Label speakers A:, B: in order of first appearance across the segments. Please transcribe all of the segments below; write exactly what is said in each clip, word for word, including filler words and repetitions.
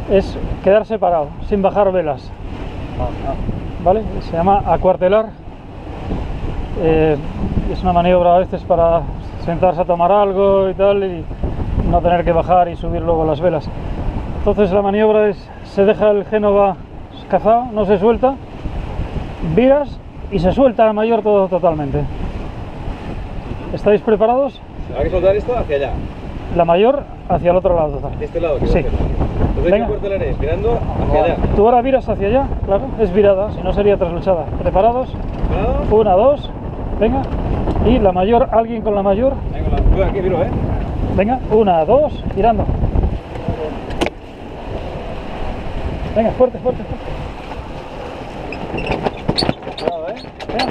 A: es quedarse parado, sin bajar velas. ¿Vale? Se llama acuartelar. Eh, es una maniobra a veces para sentarse a tomar algo y tal, y no tener que bajar y subir luego las velas. Entonces la maniobra es, se deja el Génova cazado, no se suelta, viras y se suelta la mayor todo totalmente. ¿Estáis preparados?
B: Hay que soltar esto hacia allá.
A: La mayor hacia el otro lado total.
B: ¿De este lado?
A: Sí.
B: Entonces
A: Venga.
B: ¿qué acuartelar es? Mirando hacia allá.
A: Tú ahora viras hacia allá, claro, es virada, si no sería trasluchada. ¿Preparados?
B: ¿Preparados?
A: Una, dos, venga. Y la mayor, alguien con la mayor.
B: Venga, la... Yo aquí miro, ¿eh?
A: Venga, una, dos, girando. Venga, fuerte, fuerte, fuerte.
B: Cuidado, ¿eh?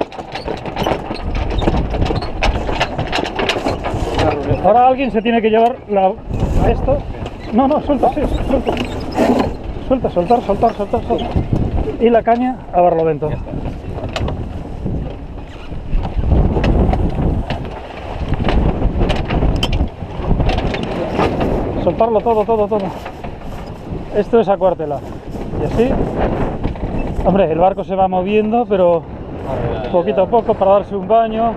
A: Venga. Ahora alguien se tiene que llevar la... esto. No, no, suelta, sí, suelta. Suelta, soltar, soltar, soltar, soltar. Y la caña a barlovento. Soltarlo todo, todo, todo. Esto es acuartelar. Y así, hombre, el barco se va moviendo, pero poquito a poco para darse un baño.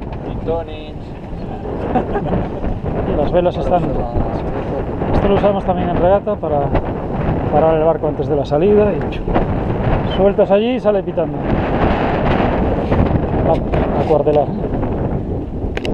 A: Y las velas están... Esto lo usamos también en regata para parar el barco antes de la salida y sueltas allí y sale pitando. Vamos, acuartelar.